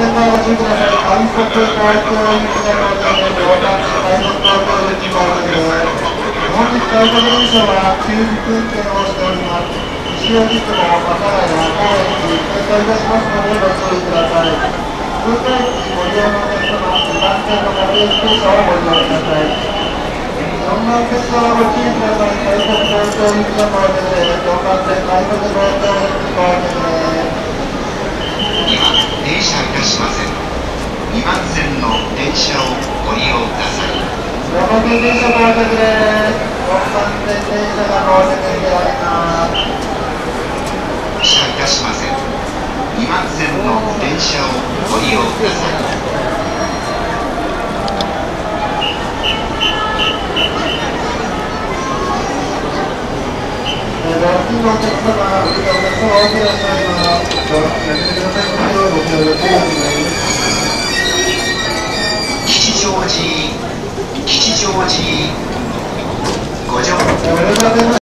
線側ご注意ください。韓国交通行きの到着で両端快速道路で到着です。本日快速電車は休日運転をしております。西荻窪、幡ヶ谷、高円寺、停車いたしますのでご注意ください。通過駅ご利用のお客様、2番線の各駅停車をご利用ください。4番線側ご注意ください。快速道路行きの到着です。4番線快速道路行き到着です。 には停車いたしません。2番線の電車をご利用ください。 4番線電車到着です。4番線電車が到着しております。 停車いたしません。2番線の電車をご利用ください。 お客様、お客様、おいていらっしゃいます。やめてくださいませ。ご協力お願いします。 吉祥寺ご乗。 おめでとうございます。